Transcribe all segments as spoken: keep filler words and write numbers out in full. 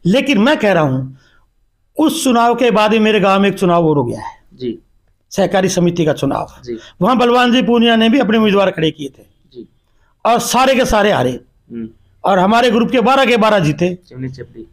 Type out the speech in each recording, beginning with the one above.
लेकिन मैं कह रहा हूं उस चुनाव के बाद ही मेरे गांव में एक चुनाव और हो गया है जी, सहकारी समिति का चुनाव। जी, वहां बलवान जी पूनिया ने भी अपने उम्मीदवार खड़े किए थे जी, और सारे के सारे हारे हम्म, और हमारे ग्रुप के बारह के बारह जीते। चिमनी चपड़ी।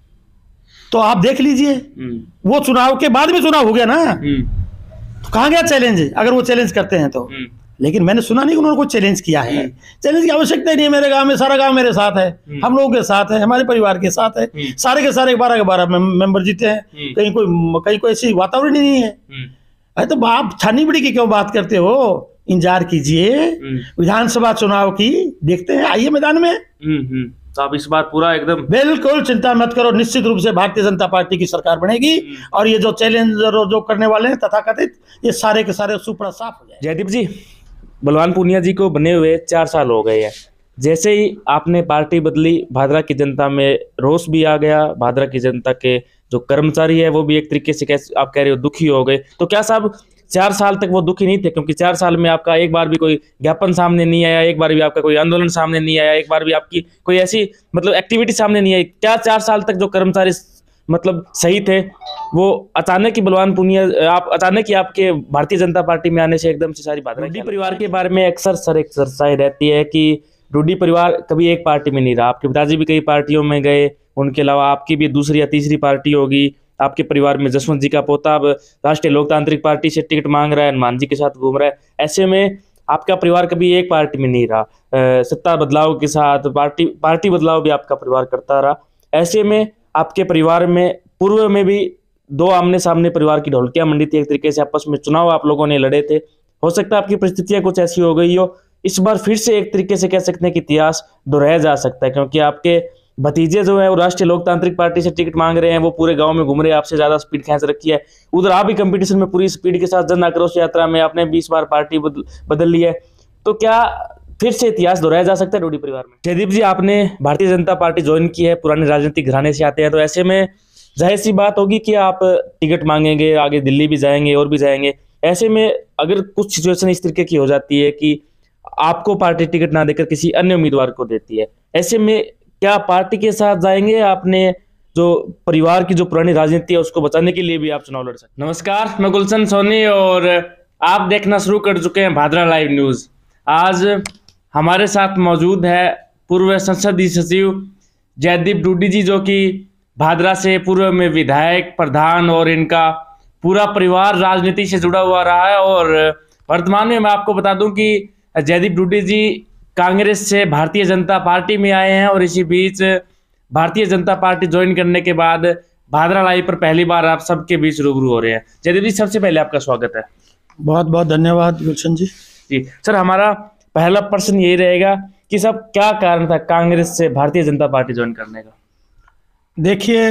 तो आप देख लीजिए हम्म, वो चुनाव के बाद में चुनाव हो गया ना, हम्म, तो कहाँ गया चैलेंज अगर वो चैलेंज करते हैं तो। हम्म, लेकिन मैंने सुना नहीं कि उन्होंने कोई चैलेंज किया है। हम्म। चैलेंज की आवश्यकता ही नहीं है, मेरे गांव में सारा गांव मेरे साथ है, हम्म। हम लोगों के साथ है, हमारे परिवार के साथ है, हम्म। सारे के सारे बारह के बारह मेंबर जीते हैं। हम्म। कहीं कोई कहीं कोई ऐसी वातावरण ही नहीं है। हम्म, अरे तो आप छानी बड़ी की क्यों बात करते हो, इंतजार कीजिए हम्म, विधानसभा चुनाव की, देखते हैं, आइए मैदान में। हम्म, हम्म। तो आप इस बार पूरा एकदम बिल्कुल चिंता मत करो, निश्चित रूप से भारतीय जनता पार्टी की सरकार बनेगी और ये जो चैलेंज जो करने वाले हैं तथाकथित, ये सारे के सारे सुपड़ा साफ हो जाए। जयदीप जी, बलवान पूनिया जी को बने हुए चार साल हो गए हैं। जैसे ही आपने पार्टी बदली, भादरा की जनता में रोष भी आ गया, भादरा की जनता के जो कर्मचारी है वो भी एक तरीके से कैसे आप कह रहे हो दुखी हो गए। तो क्या साहब चार साल तक वो दुखी नहीं थे? क्योंकि चार साल में आपका एक बार भी कोई ज्ञापन सामने नहीं आया, एक बार भी आपका कोई आंदोलन सामने नहीं आया, एक बार भी आपकी कोई ऐसी मतलब एक्टिविटी सामने नहीं आई। क्या चार साल तक जो कर्मचारी मतलब सही थे, वो अचानक ही बलवान पूनिया आप अचानक ही आपके भारतीय जनता पार्टी में आने से एकदम से सारी बात। रूडी परिवार के बारे में अक्सर सर एक चर्चाएं रहती है कि रूडी परिवार कभी एक पार्टी में नहीं रहा। आपके पिताजी भी कई पार्टियों में गए, उनके अलावा आपकी भी दूसरी या तीसरी पार्टी होगी। आपके परिवार में जसवंत जी का पोता अब राष्ट्रीय लोकतांत्रिक पार्टी से टिकट मांग रहा है, हनुमान जी के साथ घूम रहा है। ऐसे में आपका परिवार कभी एक पार्टी में नहीं रहा। सत्ता बदलाव के साथ पार्टी पार्टी बदलाव भी आपका परिवार करता रहा। ऐसे में आपके परिवार में पूर्व में भी दो आमने सामने परिवार की ढोलकियां मंडी थी, एक तरीके से आपस में चुनाव आप लोगों ने लड़े थे। हो सकता है आपकी परिस्थितियां कुछ ऐसी हो गई हो, इस बार फिर से एक तरीके से कह सकते हैं कि इतिहास दोहराया जा सकता है, क्योंकि आपके भतीजे जो है वो राष्ट्रीय लोकतांत्रिक पार्टी से टिकट मांग रहे हैं, वो पूरे गांव में घूम रहे हैं, आपसे ज्यादा स्पीड खींच रखी है। उधर आप भी कंपटीशन में पूरी स्पीड के साथ जन आक्रोश यात्रा में आपने बीस बार पार्टी बदल, बदल ली है। तो क्या फिर से इतिहास दोहराया जा सकता है रूडी परिवार में? जयदीप जी, आपने भारतीय जनता पार्टी ज्वाइन की है, पुराने राजनीतिक घराने से आते हैं, तो ऐसे में जाहिर सी बात होगी कि आप टिकट मांगेंगे, आगे दिल्ली भी जाएंगे और भी जाएंगे। ऐसे में अगर कुछ सिचुएशन इस तरीके की हो जाती है कि आपको पार्टी टिकट ना देकर किसी अन्य उम्मीदवार को देती है, ऐसे में क्या पार्टी के साथ जाएंगे? आपने जो परिवार की जो पुरानी राजनीति है उसको बचाने के लिए भी आप चुनाव लड़ सकते हैं। नमस्कार, मैं गुलशन सोनी और आप देखना शुरू कर चुके हैं भादरा लाइव न्यूज। आज हमारे साथ मौजूद है पूर्व संसदीय सचिव जयदीप रूडी जी, जो कि भादरा से पूर्व में विधायक, प्रधान और इनका पूरा परिवार राजनीति से जुड़ा हुआ रहा है। और वर्तमान में मैं आपको बता दूं कि जयदीप रूडी जी कांग्रेस से भारतीय जनता पार्टी में आए हैं और इसी बीच भारतीय जनता पार्टी ज्वाइन करने के बाद भादरा लाइव पर पहली बार आप सबके बीच रूबरू हो रहे हैं। जयदीप जी, सबसे पहले आपका स्वागत है। बहुत बहुत धन्यवाद गुलशन जी। जी सर, हमारा पहला प्रश्न यही रहेगा कि सब क्या कारण था कांग्रेस से भारतीय जनता पार्टी ज्वाइन करने का? देखिए,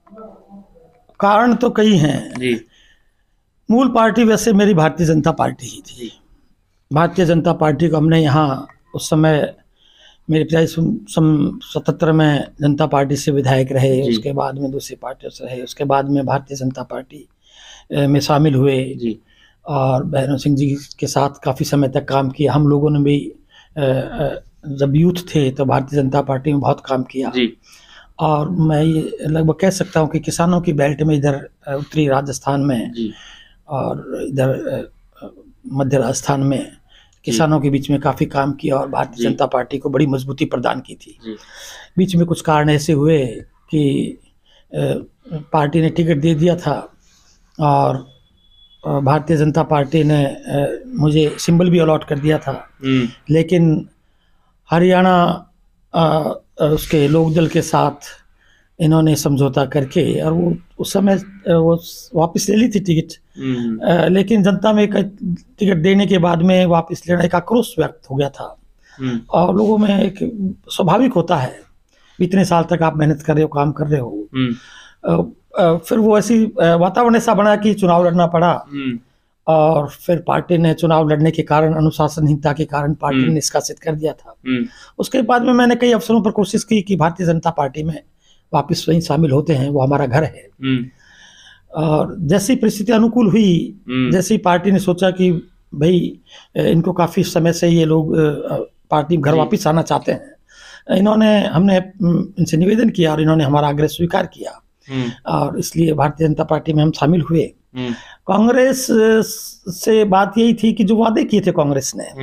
कारण तो कई हैं जी। मूल पार्टी वैसे मेरी भारतीय जनता पार्टी ही थी। भारतीय जनता पार्टी को हमने यहाँ उस समय मेरे पिताजी सन सतहत्तर में जनता पार्टी से विधायक रहे, उसके बाद में दूसरी पार्टियों से रहे, उसके बाद में भारतीय जनता पार्टी में शामिल हुए जी। और भैरव सिंह जी के साथ काफ़ी समय तक काम किया। हम लोगों ने भी जब यूथ थे तो भारतीय जनता पार्टी में बहुत काम किया जी। और मैं ये लगभग कह सकता हूँ कि किसानों की बेल्ट में इधर उत्तरी राजस्थान में जी। और इधर मध्य राजस्थान में किसानों के बीच में काफ़ी काम किया और भारतीय जनता पार्टी को बड़ी मजबूती प्रदान की थी। बीच में कुछ कारण ऐसे हुए कि पार्टी ने टिकट दे दिया था और भारतीय जनता पार्टी ने मुझे सिंबल भी अलॉट कर दिया था, लेकिन हरियाणा उसके लोकदल के साथ इन्होंने समझौता करके और वो उस समय वो वापस ले ली थी टिकट, लेकिन जनता में टिकट देने के बाद में वापस लेना एक आक्रोश व्यक्त हो गया था। और लोगों में एक स्वाभाविक होता है, इतने साल तक आप मेहनत कर रहे हो, काम कर रहे हो, फिर वो ऐसी वातावरण ऐसा बना कि चुनाव लड़ना पड़ा। और फिर पार्टी ने चुनाव लड़ने के कारण, अनुशासनहीनता के कारण पार्टी ने निष्कासित कर दिया था। उसके बाद में मैंने कई अवसरों पर कोशिश की कि भारतीय जनता पार्टी में वापस वहीं शामिल होते हैं, वो हमारा घर है। और जैसी परिस्थिति अनुकूल हुई, जैसी पार्टी ने सोचा कि भाई इनको काफ़ी समय से ये लोग पार्टी घर वापस आना चाहते हैं, इन्होंने हमने इनसे निवेदन किया और इन्होंने हमारा आग्रह स्वीकार किया और इसलिए भारतीय जनता पार्टी में हम शामिल हुए। कांग्रेस से बात यही थी कि जो वादे किए थे कांग्रेस ने,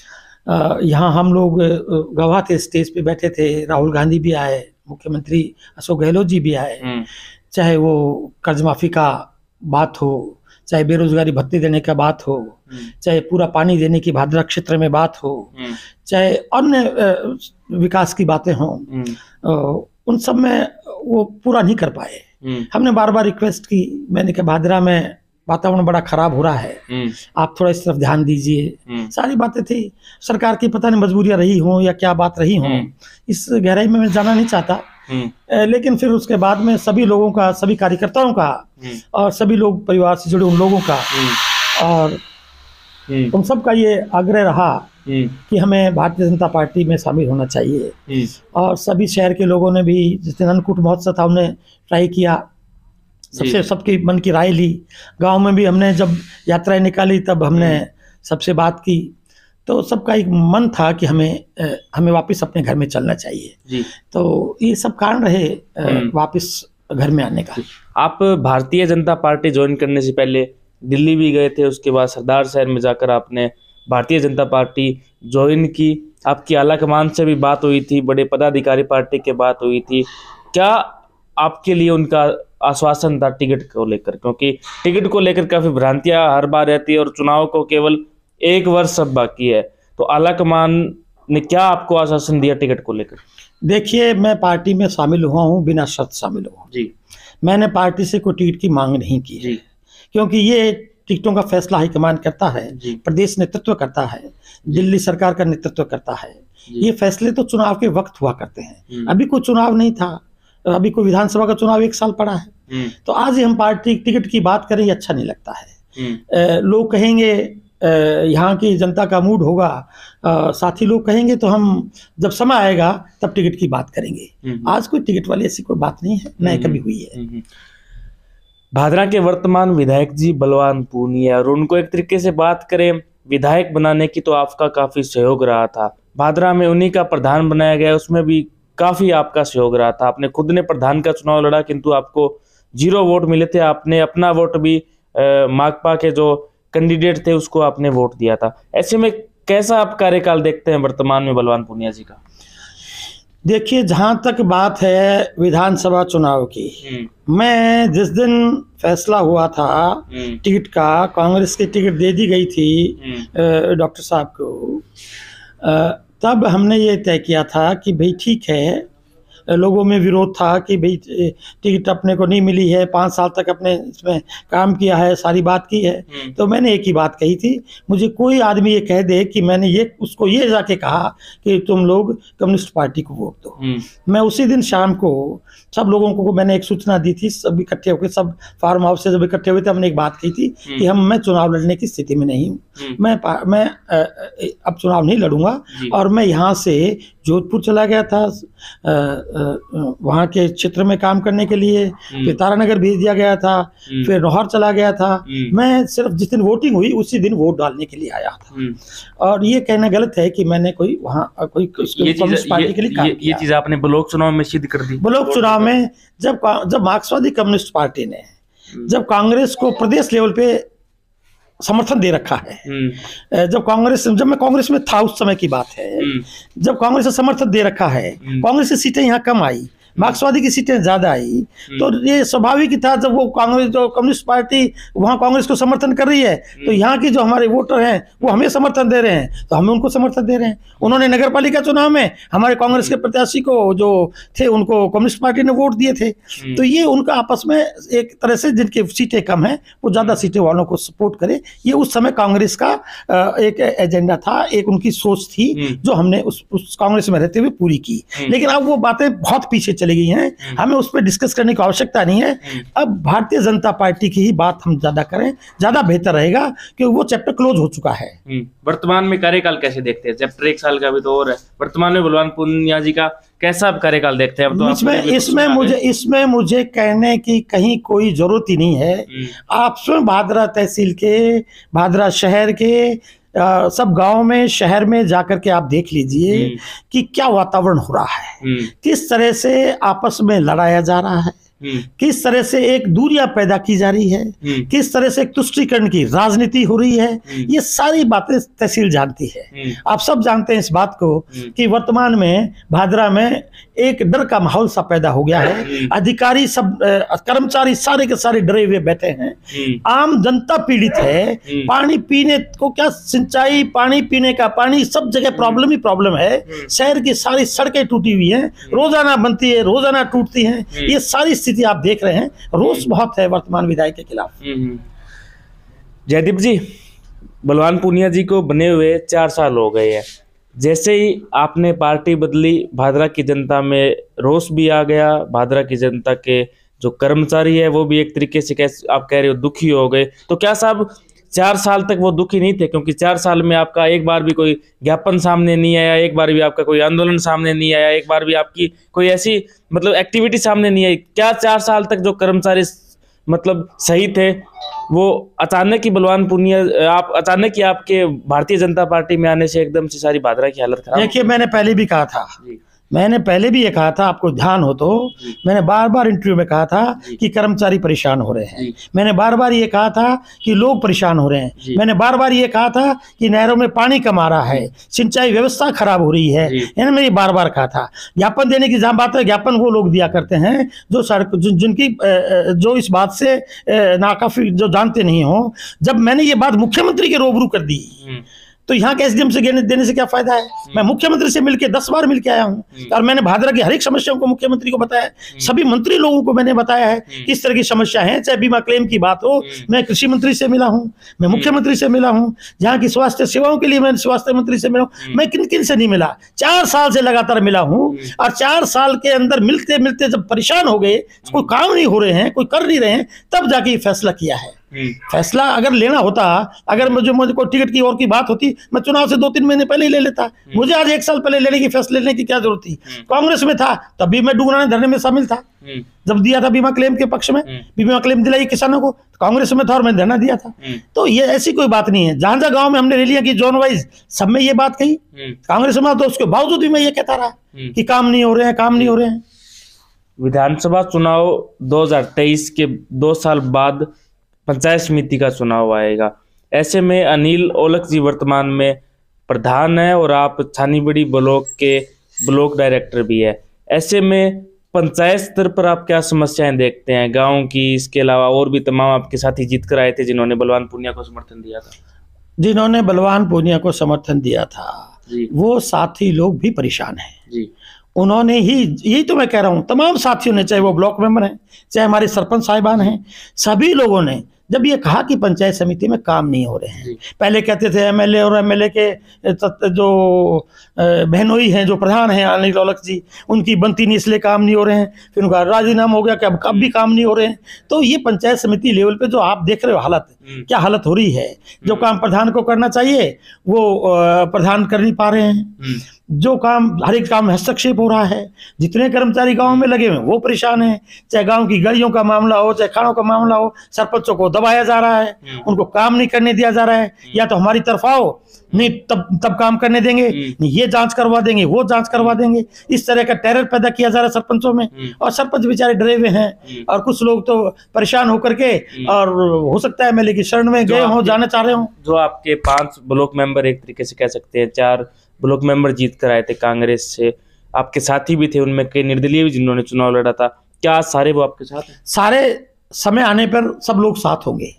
यहाँ हम लोग गवाह थे, स्टेज पे बैठे थे, राहुल गांधी भी आए, मुख्यमंत्री अशोक गहलोत जी भी आए, चाहे वो कर्ज माफी का बात हो, चाहे बेरोजगारी भत्ते देने का बात हो, चाहे पूरा पानी देने की भादरा क्षेत्र में बात हो, चाहे अन्य विकास की बातें हों, उन सब में वो पूरा नहीं कर पाए। हमने बार बार रिक्वेस्ट की, मैंने कहा भादरा में वातावरण बड़ा खराब हो रहा है, आप थोड़ा इस तरफ ध्यान दीजिए। सारी बातें थी, सरकार की पता नहीं मजबूरियां रही हों या क्या बात रही हों, इस गहराई में मैं जाना नहीं चाहता। लेकिन फिर उसके बाद में सभी लोगों का, सभी कार्यकर्ताओं का और सभी लोग परिवार से जुड़े उन लोगों का और उन सब का ये आग्रह रहा कि हमें भारतीय जनता पार्टी में शामिल होना चाहिए। और सभी शहर के लोगों ने भी, जिस दिन अन्नकूट महोत्सव था, उन्हें ट्राई किया, सबसे सबकी मन की राय ली। गांव में भी हमने जब यात्राएं निकाली तब हमने सबसे बात की, तो सबका एक मन था कि हमें हमें वापस अपने घर में चलना चाहिए जी। तो ये सब कारण रहे वापस घर में आने का। आप भारतीय जनता पार्टी ज्वाइन करने से पहले दिल्ली भी गए थे, उसके बाद सरदार शहर में जाकर आपने भारतीय जनता पार्टी ज्वाइन की। आपकी आलाकमान से भी बात हुई थी, बड़े पदाधिकारी पार्टी के बात हुई थी। क्या आपके लिए उनका आश्वासन था टिकट को लेकर? क्योंकि टिकट को लेकर काफी भ्रांतियां हर बार रहती है और चुनाव को केवल एक वर्ष सब बाकी है, तो आलाकमान ने क्या आपको आश्वासन दिया टिकट को लेकर? देखिए, मैं पार्टी में शामिल हुआ हूँ, बिना शर्त शामिल हुआ जी। मैंने पार्टी से कोई टिकट की मांग नहीं की जी, क्योंकि ये टिकटों का फैसला हाईकमान करता है, प्रदेश नेतृत्व करता है, दिल्ली सरकार का नेतृत्व करता है। ये फैसले तो चुनाव के वक्त हुआ करते हैं। अभी कोई चुनाव नहीं था, अभी कोई विधानसभा का चुनाव एक साल पड़ा है, तो आज ही हम पार्टी टिकट की बात करें, ये अच्छा नहीं लगता है। लोग कहेंगे, यहाँ की जनता का मूड होगा, साथी लोग कहेंगे, तो हम जब समय आएगा तब टिकट की बात करेंगे। आज कोई टिकट वाली ऐसी कोई बात नहीं है, न कभी हुई है। भादरा के वर्तमान विधायक जी बलवान पूनिया, और उनको एक तरीके से बात करें विधायक बनाने की, तो आपका काफी सहयोग रहा था। भादरा में उन्हीं का प्रधान बनाया गया, उसमें भी काफी आपका सहयोग रहा था। आपने खुद ने प्रधान का चुनाव लड़ा, किंतु आपको जीरो वोट मिले थे। आपने अपना वोट भी माकपा के जो कैंडिडेट थे उसको आपने वोट दिया था। ऐसे में कैसा आप कार्यकाल देखते हैं वर्तमान में बलवान पूनिया जी का? देखिए, जहां तक बात है विधानसभा चुनाव की, मैं जिस दिन फैसला हुआ था टिकट का, कांग्रेस की टिकट दे दी गई थी डॉक्टर साहब को, तब हमने ये तय किया था कि भाई ठीक है, लोगों में विरोध था कि भाई टिकट अपने को नहीं मिली है, पाँच साल तक अपने इसमें काम किया है, सारी बात की है। तो मैंने एक ही बात कही थी, मुझे कोई आदमी ये कह दे कि मैंने ये उसको ये जाके कहा कि तुम लोग कम्युनिस्ट पार्टी को वोट दो, मैं उसी दिन शाम को सब लोगों को मैंने एक सूचना दी थी। सब इकट्ठे होकर, सब फार्म हाउस से जब इकट्ठे हुए थे, हमने एक बात कही थी कि हम मैं चुनाव लड़ने की स्थिति में नहीं हूँ, मैं मैं अब चुनाव नहीं लड़ूंगा। और मैं यहाँ से जोधपुर चला गया था, वहाँ के क्षेत्र में काम करने के लिए, फिर तारानगर भेज दिया गया था, फिर लाहौर चला गया था। मैं सिर्फ जिस दिन वोटिंग हुई उसी दिन वोट डालने के लिए आया था। और ये कहना गलत है कि मैंने कोई वहाँ कोई कम्युनिस्ट पार्टी के लिए काम किया। ये चीज आपने ब्लॉक चुनाव में सिद्ध कर दी। ब्लॉक चुनाव में जब जब मार्क्सवादी कम्युनिस्ट पार्टी ने जब कांग्रेस को प्रदेश लेवल पे समर्थन दे रखा है, जब कांग्रेस जब मैं कांग्रेस में था उस समय की बात है, जब कांग्रेस ने समर्थन दे रखा है, कांग्रेस की सीटें यहाँ कम आई, मार्क्सवादी की सीटें ज्यादा आई, तो ये स्वाभाविक ही था। जब वो कांग्रेस जो कम्युनिस्ट पार्टी वहाँ कांग्रेस को समर्थन कर रही है, तो यहाँ की जो हमारे वोटर हैं वो हमें समर्थन दे रहे हैं, तो हमें उनको समर्थन दे रहे हैं। उन्होंने नगर पालिका चुनाव में हमारे कांग्रेस के प्रत्याशी को जो थे उनको कम्युनिस्ट पार्टी ने वोट दिए थे। तो ये उनका आपस में एक तरह से, जिनकी सीटें कम हैं वो ज्यादा सीटें वालों को सपोर्ट करे, ये उस समय कांग्रेस का एक एजेंडा था, एक उनकी सोच थी जो हमने उस, उस कांग्रेस में रहते हुए पूरी की। लेकिन अब वो बातें बहुत पीछे चली गई हैं, हमें उस पर डिस्कस करने की आवश्यकता नहीं है। अब भारतीय जनता पार्टी की ही बात हम ज्यादा करें, ज्यादा बेहतर रहेगा, क्योंकि वो चैप्टर क्लोज हो चुका है। वर्तमान में कार्यकाल कैसे देखते हैं? चैप्टर एक साल का भी तो और है, वर्तमान में बलवान पूनिया जी का कैसा कार्यकाल देखते हैं? अब तो इसमें इसमें मुझे इसमें मुझे कहने की कहीं कोई जरूरत ही नहीं है। आप स्वयं भादरा तहसील के, भादरा शहर के आ, सब गांव में, शहर में जाकर के आप देख लीजिए कि क्या वातावरण हो रहा है, किस तरह से आपस में लड़ाया जा रहा है, किस तरह से एक दूरियां पैदा की जा रही है, किस तरह से एक तुष्टीकरण की राजनीति हो रही है, ये सारी बातें तहसील जानती है। आप सब जानते हैं इस बात को कि वर्तमान में भादरा में एक डर का माहौल सा पैदा हो गया है। अधिकारी सब, कर्मचारी सारे के सारे डरे हुए बैठे हैं, आम जनता पीड़ित है। पानी पीने को क्या, सिंचाई, पानी पीने का पानी, सब जगह प्रॉब्लम ही प्रॉब्लम है। शहर की सारी सड़कें टूटी हुई हैं, रोजाना बनती है, रोजाना टूटती हैं। ये सारी स्थिति आप देख रहे हैं। रोष बहुत है वर्तमान विधायक के खिलाफ। जयदीप जी, बलवान पूनिया जी को बने हुए चार साल हो गए हैं। जैसे ही आपने पार्टी बदली, भादरा की जनता में रोष भी आ गया। भादरा की जनता के जो कर्मचारी है वो भी एक तरीके से कैसे आप कह रहे हो दुखी हो गए। तो क्या साहब चार साल तक वो दुखी नहीं थे? क्योंकि चार साल में आपका एक बार भी कोई ज्ञापन सामने नहीं आया, एक बार भी आपका कोई आंदोलन सामने नहीं आया, एक बार भी आपकी कोई ऐसी मतलब एक्टिविटी सामने नहीं आई। क्या चार साल तक जो कर्मचारी मतलब सही थे वो अचानक ही बलवान पूनिया, आप अचानक ही आपके भारतीय जनता पार्टी में आने से एकदम से सारी भादरा की हालत खराब? देखिए, मैंने पहले भी कहा था, मैंने पहले भी ये कहा था, आपको ध्यान हो तो मैंने बार बार इंटरव्यू में कहा था कि कर्मचारी परेशान हो रहे हैं। मैंने बार बार ये कहा था कि लोग परेशान हो रहे हैं। मैंने बार बार ये कहा था कि नहरों में पानी कम आ रहा है, सिंचाई व्यवस्था खराब हो रही है। मैंने मेरी बार बार कहा था। ज्ञापन देने की जहाँ बात है, ज्ञापन वो लोग दिया करते हैं जो सड़क जिनकी जो इस बात से नाकाफी, जो जानते नहीं हो। जब मैंने ये बात मुख्यमंत्री के रूबरू कर दी तो यहाँ के एसडीएम से देने से क्या फायदा है? मैं मुख्यमंत्री से मिलके दस बार मिलके आया हूँ और मैंने भादरा की हर एक समस्याओं को मुख्यमंत्री को बताया है। सभी मंत्री लोगों को मैंने बताया है किस तरह की समस्या है। चाहे बीमा क्लेम की बात हो, मैं कृषि मंत्री से मिला हूँ, मैं मुख्यमंत्री से मिला हूँ। जहाँ की स्वास्थ्य सेवाओं के लिए मैं स्वास्थ्य मंत्री से मिला हूँ। मैं किन किन से नहीं मिला, चार साल से लगातार मिला हूँ। और चार साल के अंदर मिलते मिलते जब परेशान हो गए, कोई काम नहीं हो रहे हैं, कोई कर नहीं रहे हैं, तब जाके फैसला किया है। फैसला अगर लेना होता, अगर मुझे मुझे कोई टिकट की और की बात होती, मैं चुनाव से दो तीन महीने पहले ही ले लेता। मुझे आज एक साल पहले लेने की फैसले लेने की क्या जरूरत थी? कांग्रेस में था तब भी मैं डुगराने धरने में शामिल था, जब दिया था बीमा क्लेम के पक्ष में, बीमा क्लेम दिलाई किसानों को, कांग्रेस में था और मैं धरना दिया था। तो ये ऐसी कोई बात नहीं है। जहां जहां गाँव में हमने रैलियां की जोन वाइज, सब में ये बात कही। कांग्रेस में तो उसके बावजूद भी मैं ये कहता रहा कि काम नहीं हो रहे हैं, काम नहीं हो रहे हैं। विधानसभा चुनाव दो हजार तेईस के दो साल बाद पंचायत समिति का चुनाव आएगा। ऐसे में अनिल ओलख जी वर्तमान में प्रधान है और आप छानीबड़ी ब्लॉक के ब्लॉक डायरेक्टर भी है। ऐसे में पंचायत स्तर पर आप क्या समस्याएं देखते हैं गांव की? इसके अलावा और भी तमाम आपके साथी जीत कर आए थे जिन्होंने बलवान पूनिया को समर्थन दिया था। जिन्होंने बलवान पूनिया को समर्थन दिया था वो साथी लोग भी परेशान हैं जी। उन्होंने ही, यही तो मैं कह रहा हूँ, तमाम साथियों ने, चाहे वो ब्लॉक मेंबर हैं, चाहे हमारे सरपंच साहिबान हैं, सभी लोगों ने जब ये कहा कि पंचायत समिति में काम नहीं हो रहे हैं, पहले कहते थे एमएलए और एमएलए के जो बहनोई हैं, जो प्रधान हैं अनिल ओलख जी, उनकी बनती नहीं इसलिए काम नहीं हो रहे हैं। फिर उनका राजीनामा हो गया कि अब कब भी काम नहीं हो रहे हैं। तो ये पंचायत समिति लेवल पे जो आप देख रहे हो हालत, क्या हालत हो रही है। जो काम प्रधान को करना चाहिए वो प्रधान कर नहीं पा रहे हैं। जो काम, हर एक काम में हस्तक्षेप हो रहा है। जितने कर्मचारी गांव में लगे हुए वो परेशान हैं। चाहे गांव की गलियों का मामला हो, चाहे खानों का मामला हो, सरपंचों को दबाया जा रहा है, उनको काम नहीं करने दिया जा रहा है। या तो हमारी तरफ आओ, नहीं तब तब काम करने देंगे, नहीं ये जांच करवा देंगे, वो जांच करवा देंगे। इस तरह का टेरर पैदा किया जा रहा है सरपंचों में, और सरपंच बेचारे डरे हुए हैं। और कुछ लोग तो परेशान होकर के, और हो सकता है एमएलए की शरण में गए हों, जाना चाह रहे हों। जो आपके पांच ब्लॉक मेंबर, एक तरीके से कह सकते हैं चार ब्लॉक मेंबर जीत कर आए थे कांग्रेस से, आपके साथी भी थे, उनमें कई निर्दलीय भी जिन्होंने चुनाव लड़ा था, क्या सारे वो आपके साथ हैं? सारे समय आने पर सब लोग साथ होंगे।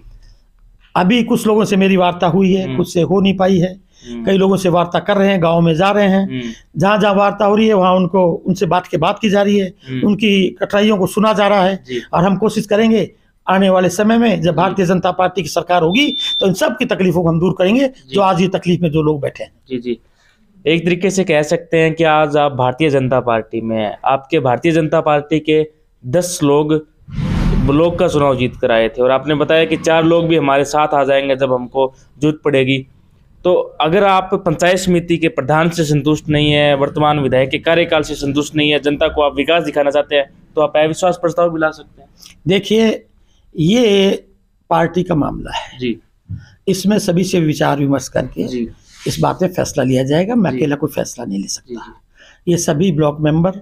अभी कुछ लोगों से मेरी वार्ता हुई है, कुछ से हो नहीं पाई है। कई लोगों से वार्ता कर रहे हैं, गांव में जा रहे हैं। जहां जहां वार्ता हो रही है वहां उनको उनसे बात के बात की जा रही है, उनकी कठिनाइयों को सुना जा रहा है। और हम कोशिश करेंगे आने वाले समय में जब भारतीय जनता पार्टी की सरकार होगी तो इन सब की तकलीफों को हम दूर करेंगे, जो आज ये तकलीफ में जो लोग बैठे हैं। जी जी, एक तरीके से कह सकते हैं कि आज आप भारतीय जनता पार्टी में हैं। आपके भारतीय जनता पार्टी के दस लोग ब्लॉक का चुनाव जीत कर आए थे और आपने बताया कि चार लोग भी हमारे साथ आ जाएंगे जब हमको जरूरत पड़ेगी। तो अगर आप पंचायत समिति के प्रधान से संतुष्ट नहीं है, वर्तमान विधायक के कार्यकाल से संतुष्ट नहीं है, जनता को आप विकास दिखाना चाहते हैं, तो आप अविश्वास प्रस्ताव भी ला सकते हैं। देखिए, ये पार्टी का मामला है जी, इसमें सभी से विचार विमर्श करके जी इस बात में फैसला लिया जाएगा। मैं अकेला कोई फैसला नहीं ले सकता। ये सभी ब्लॉक मेंबर,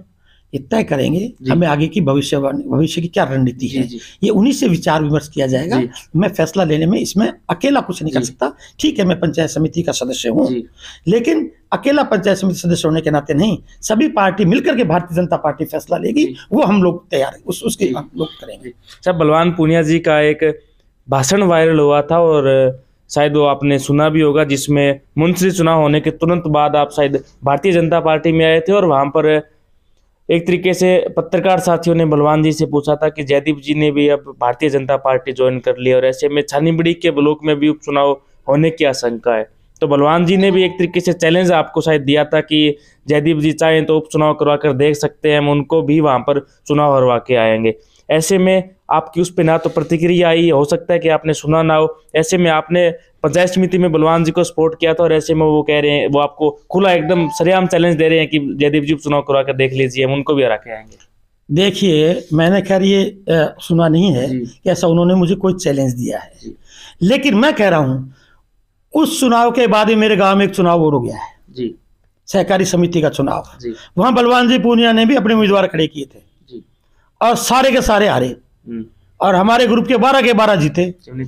ये तय करेंगे हमें आगे की भविष्य भविष्य की क्या रणनीति है, ये उन्हीं से विचार विमर्श किया जाएगा। मैं फैसला लेने में इसमें अकेला कुछ नहीं कर सकता। ठीक है, मैं पंचायत समिति का सदस्य हूँ, लेकिन अकेला पंचायत समिति सदस्य होने के नाते नहीं, सभी पार्टी मिलकर के भारतीय जनता पार्टी फैसला लेगी, वो हम लोग तैयार है, उस उसके हम लोग करेंगे। सर, बलवान पूनिया जी का एक भाषण वायरल हुआ था और शायद वो आपने सुना भी होगा, जिसमें मुंशी चुनाव होने के तुरंत बाद आप शायद भारतीय जनता पार्टी में आए थे और वहां पर एक तरीके से पत्रकार साथियों ने बलवान जी से पूछा था कि जयदीप जी ने भी अब भारतीय जनता पार्टी ज्वाइन कर ली और ऐसे में छानीबड़ी के ब्लॉक में भी उपचुनाव होने की आशंका है। तो बलवान जी ने भी एक तरीके से चैलेंज आपको शायद दिया था कि जयदीप जी चाहें तो उपचुनाव करवा कर देख सकते हैं, हम उनको भी वहां पर चुनाव हरवा के आएंगे। ऐसे में आपकी उस पर ना तो प्रतिक्रिया आई, हो सकता है कि आपने सुना ना हो, ऐसे में आपने पंचायत समिति में बलवान जी को सपोर्ट किया था और ऐसे में वो कह रहे हैं, वो आपको खुला एकदम सरेआम चैलेंज दे रहे हैं कि जयदीप जी चुनाव करवा कर देख लीजिए, हम उनको भी हरा के आएंगे। देखिए, मैंने खैर ये आ, सुना नहीं है कि ऐसा उन्होंने मुझे कोई चैलेंज दिया है, लेकिन मैं कह रहा हूँ उस चुनाव के बाद ही मेरे गाँव में एक चुनाव और हो गया है जी, सहकारी समिति का चुनाव। वहाँ बलवान जी पूनिया ने भी अपने उम्मीदवार खड़े किए थे और सारे के सारे हारे और हमारे ग्रुप के बारह के बारह जीते।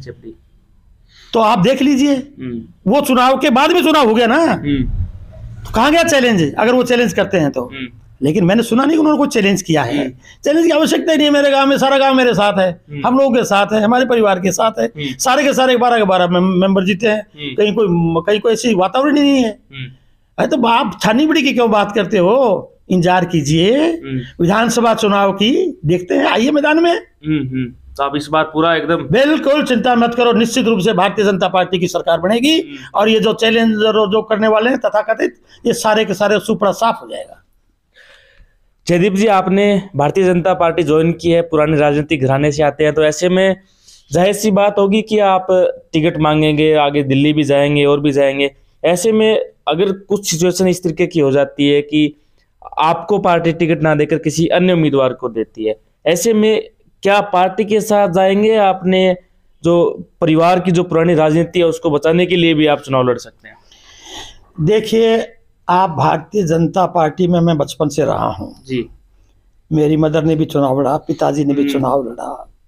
तो आप देख लीजिए, वो चुनाव के बाद में चुनाव हो गया ना, तो कहाँ गया चैलेंज, अगर वो चैलेंज करते हैं तो। लेकिन मैंने सुना नहीं कि उन्होंने कोई चैलेंज किया है। चैलेंज की आवश्यकता ही नहीं है, मेरे गांव में सारा गांव मेरे साथ है, हम लोगों के साथ है, हमारे परिवार के साथ है, सारे के सारे बारह के बारह मेंबर जीते हैं। कहीं कोई कहीं कोई ऐसी वातावरण नहीं है। अरे तो आप छानीबड़ी की क्यों बात करते हो, इंतजार कीजिए विधानसभा चुनाव की, देखते हैं, आइए मैदान में। तो आप इस बार पूरा एकदम बिल्कुल चिंता मत करो, निश्चित रूप से भारतीय जनता पार्टी की सरकार बनेगी और ये जो चैलेंज जो करने वाले हैं तथाकथित, ये सारे के सारे सुपड़ा साफ हो जाएगा। जयदीप जी, आपने भारतीय जनता पार्टी ज्वाइन की है, पुराने राजनीतिक घराने से आते हैं, तो ऐसे में जाहिर सी बात होगी कि आप टिकट मांगेंगे, आगे दिल्ली भी जाएंगे और भी जाएंगे। ऐसे में अगर कुछ सिचुएशन इस तरीके की हो जाती है कि आपको पार्टी टिकट ना देकर किसी अन्य उम्मीदवार को देती है, ऐसे में क्या पार्टी के साथ जाएंगे, आपने जो परिवार की जो पुरानी राजनीति है उसको बचाने के लिए भी आप चुनाव लड़ सकते हैं? देखिए, आप भारतीय जनता पार्टी में मैं बचपन से रहा हूं जी, मेरी मदर ने भी चुनाव लड़ा, पिताजी ने भी चुनाव लड़ा।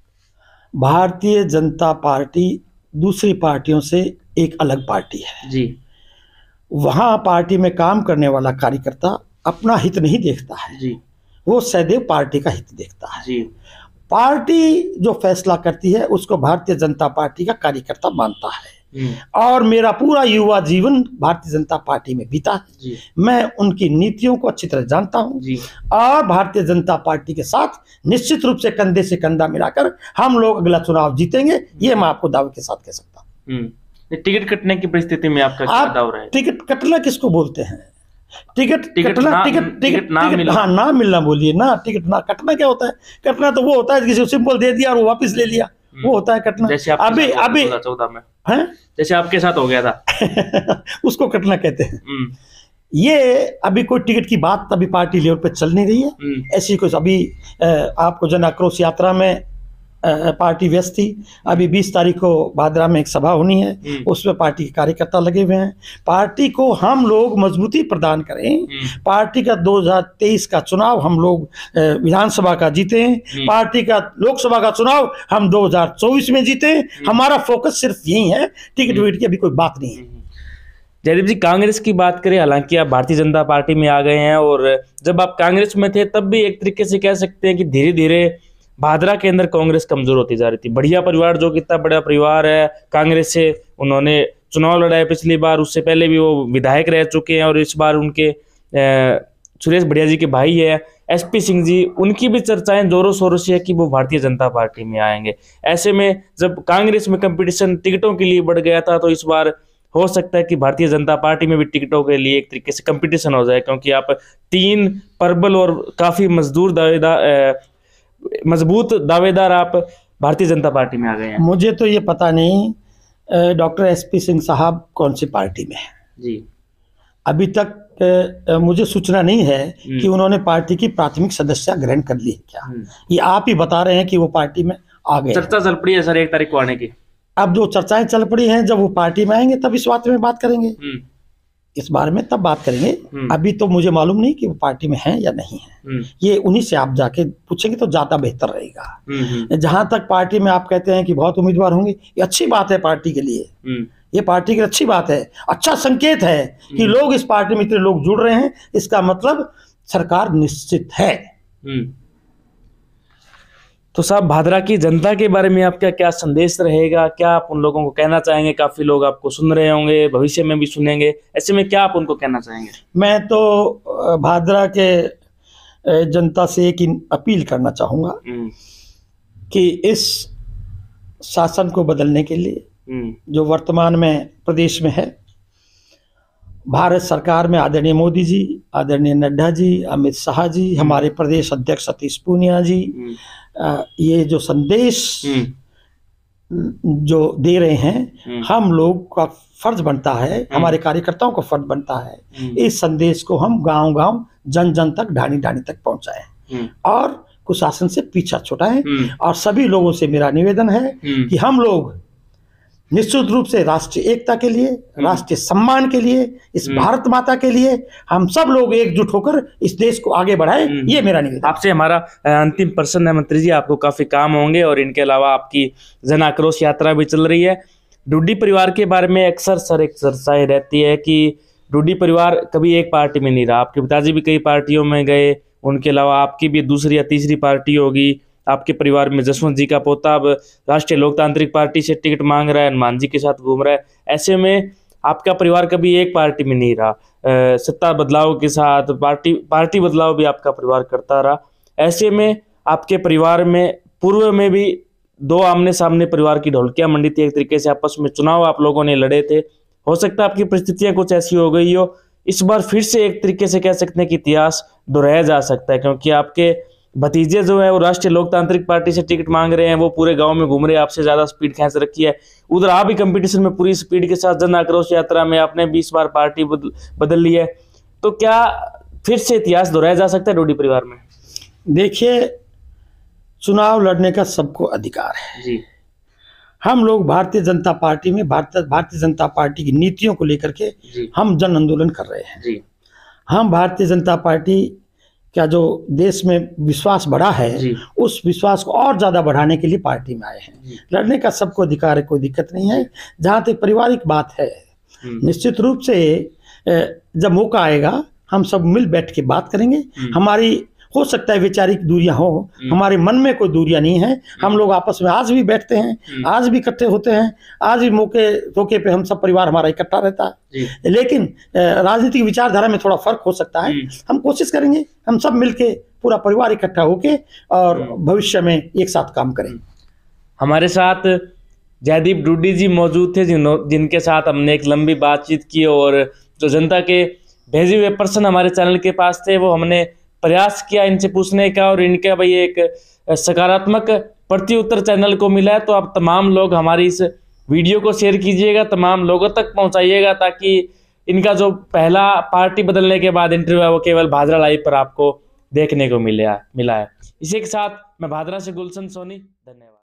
भारतीय जनता पार्टी दूसरी पार्टियों से एक अलग पार्टी है जी। वहां पार्टी में काम करने वाला कार्यकर्ता अपना हित नहीं देखता है जी, वो सदैव पार्टी का हित देखता है जी। पार्टी जो फैसला करती है उसको भारतीय जनता पार्टी का कार्यकर्ता मानता है और मेरा पूरा युवा जीवन भारतीय जनता पार्टी में बीता है। मैं उनकी नीतियों को अच्छी तरह जानता हूं और भारतीय जनता पार्टी के साथ निश्चित रूप से कंधे से कंधा मिलाकर हम लोग अगला चुनाव जीतेंगे, ये मैं आपको दावे के साथ कह सकता हूँ। टिकट कटने की परिस्थिति में आपका क्या दावा है? टिकट कटना किसको बोलते हैं? टिकट कटना, टिकट टिकट ना मिलना, हाँ ना मिलना बोलिए ना, टिकट ना कटना क्या होता है? कटना तो वो होता है किसी को सिंपल दे दिया और वो वापस ले लिया, वो होता है कटना। जैसे अभी अभी चौदह में है, जैसे आपके साथ हो गया था उसको कटना कहते हैं। ये अभी कोई टिकट की बात अभी पार्टी लेवल पे चल नहीं रही है, ऐसी कुछ अभी आपको जन आक्रोश यात्रा में पार्टी व्यस्त थी। अभी बीस तारीख को भादरा में एक सभा होनी है, उसमें पार्टी के कार्यकर्ता लगे हुए हैं। पार्टी को हम लोग मजबूती प्रदान करें, पार्टी का दो हज़ार तेईस का चुनाव हम लोग विधानसभा का जीते, पार्टी का लोकसभा का चुनाव हम दो हज़ार चौबीस में जीते। हमारा फोकस सिर्फ यही है, टिकट विकट की अभी कोई बात नहीं है। जयदीप जी, कांग्रेस की बात करें, हालांकि आप भारतीय जनता पार्टी में आ गए हैं और जब आप कांग्रेस में थे तब भी एक तरीके से कह सकते हैं कि धीरे धीरे भादरा के अंदर कांग्रेस कमजोर होती जा रही थी। बढ़िया परिवार, जो कितना बड़ा परिवार है कांग्रेस से, उन्होंने चुनाव लड़ा है पिछली बार, उससे पहले भी वो विधायक रह चुके हैं और इस बार उनके सुरेश बढ़िया जी के भाई है एसपी सिंह जी, उनकी भी चर्चाएं जोरों शोरों से है कि वो भारतीय जनता पार्टी में आएंगे। ऐसे में जब कांग्रेस में कंपटीशन टिकटों के लिए बढ़ गया था, तो इस बार हो सकता है कि भारतीय जनता पार्टी में भी टिकटों के लिए एक तरीके से कंपटीशन हो जाए, क्योंकि आप तीन प्रबल और काफी मजदूर दावेदार मजबूत दावेदार आप भारतीय जनता पार्टी में आ गए हैं। मुझे तो ये पता नहीं डॉक्टर एसपी सिंह साहब कौन सी पार्टी में है जी, अभी तक मुझे सूचना नहीं है कि उन्होंने पार्टी की प्राथमिक सदस्यता ग्रहण कर ली है क्या। ये आप ही बता रहे हैं कि वो पार्टी में आ गए। चर्चा चल पड़ी है सर एक तारीख को आने की। अब जो चर्चाएं चल पड़ी हैं, जब वो पार्टी में आएंगे तब इस बात में बात करेंगे। इस बारे में तब बात करेंगे। अभी तो मुझे मालूम नहीं कि वो पार्टी में है या नहीं है, ये उन्हीं से आप जाके पूछेंगे तो ज़्यादा बेहतर रहेगा। जहां तक पार्टी में आप कहते हैं कि बहुत उम्मीदवार होंगे, ये अच्छी बात है पार्टी के लिए, ये पार्टी की अच्छी बात है, अच्छा संकेत है कि लोग इस पार्टी में इतने लोग जुड़ रहे हैं, इसका मतलब सरकार निश्चित है। तो साहब, भादरा की जनता के बारे में आपका क्या संदेश रहेगा, क्या आप उन लोगों को कहना चाहेंगे? काफी लोग आपको सुन रहे होंगे, भविष्य में भी सुनेंगे, ऐसे में क्या आप उनको कहना चाहेंगे? मैं तो भादरा के जनता से एक अपील करना चाहूँगा कि इस शासन को बदलने के लिए जो वर्तमान में प्रदेश में है, भारत सरकार में आदरणीय मोदी जी, आदरणीय नड्डा जी, अमित शाह जी, हमारे प्रदेश अध्यक्ष सतीश पूनिया जी, ये जो संदेश जो दे रहे हैं, हम लोग का फर्ज बनता है, हमारे कार्यकर्ताओं का फर्ज बनता है, इस संदेश को हम गांव गांव जन जन तक ढाणी ढाणी तक पहुंचाएं और कुशासन से पीछा छुड़ाएं। और सभी लोगों से मेरा निवेदन है कि हम लोग निश्चित रूप से राष्ट्रीय एकता के लिए, राष्ट्रीय सम्मान के लिए, इस भारत माता के लिए हम सब लोग एकजुट होकर इस देश को आगे बढ़ाएं, ये मेरा निवेदन। आपसे हमारा अंतिम प्रश्न है मंत्री जी, आपको काफी काम होंगे और इनके अलावा आपकी जन आक्रोश यात्रा भी चल रही है। डूडी परिवार के बारे में अक्सर सर एक चर्चाएं रहती है कि डूडी परिवार कभी एक पार्टी में नहीं रहा, आपके पिताजी भी कई पार्टियों में गए, उनके अलावा आपकी भी दूसरी या तीसरी पार्टी होगी, आपके परिवार में जसवंत जी का पोता अब राष्ट्रीय लोकतांत्रिक पार्टी से टिकट मांग रहा है, हनुमान जी के साथ घूम रहा है। ऐसे में आपका परिवार कभी एक पार्टी में नहीं रहा, सत्ता बदलाव के साथ पार्टी पार्टी बदलाव भी आपका परिवार करता रहा। ऐसे में आपके परिवार में पूर्व में भी दो आमने सामने परिवार की ढोलकियां मंडी थी, एक तरीके से आपस में चुनाव आप लोगों ने लड़े थे। हो सकता है आपकी परिस्थितियां कुछ ऐसी हो गई हो, इस बार फिर से एक तरीके से कह सकते हैं कि इतिहास दोहराया जा सकता है, क्योंकि आपके भतीजे जो है वो राष्ट्रीय लोकतांत्रिक पार्टी से टिकट मांग रहे हैं, वो पूरे गांव में घूम रहे हैं, आपसे ज्यादा स्पीड खींच रखी है। उधर आप भी कंपटीशन में पूरी स्पीड के साथ जन आक्रोश यात्रा में आपने बीस बार पार्टी बदल, बदल ली है, तो क्या फिर से इतिहास दोहराया जा सकता है डोडी परिवार में? देखिए, चुनाव लड़ने का सबको अधिकार है जी। हम लोग भारतीय जनता पार्टी में भारत भारतीय जनता पार्टी की नीतियों को लेकर के हम जन आंदोलन कर रहे हैं। जी। हम भारतीय जनता पार्टी क्या जो देश में विश्वास बढ़ा है, उस विश्वास को और ज़्यादा बढ़ाने के लिए पार्टी में आए हैं। लड़ने का सबको अधिकार है, कोई दिक्कत नहीं है। जहाँ तक पारिवारिक बात है, निश्चित रूप से जब मौका आएगा हम सब मिल बैठ के बात करेंगे। हमारी हो सकता है वैचारिक दूरियां हो, हमारे मन में कोई दूरियां नहीं है, हम लोग आपस में आज भी बैठते हैं, आज भी इकट्ठे होते हैं, आज भी मौके मौके पे हम सब परिवार हमारा इकट्ठा रहता है। लेकिन राजनीतिक विचारधारा में थोड़ा फर्क हो सकता है। हम कोशिश करेंगे हम सब मिलके पूरा परिवार इकट्ठा होके और भविष्य में एक साथ काम करें। हमारे साथ जयदीप डूडी जी मौजूद थे, जिन जिनके साथ हमने एक लंबी बातचीत की और जो जनता के भेजे हुए प्रश्न हमारे चैनल के पास थे वो हमने प्रयास किया इनसे पूछने का, और इनका भाई एक सकारात्मक प्रत्युत्तर चैनल को मिला है। तो आप तमाम लोग हमारी इस वीडियो को शेयर कीजिएगा, तमाम लोगों तक पहुंचाइएगा, ताकि इनका जो पहला पार्टी बदलने के बाद इंटरव्यू है वो केवल भादरा लाइव पर आपको देखने को मिला मिला है। इसी के साथ मैं भादरा से गुलशन सोनी, धन्यवाद।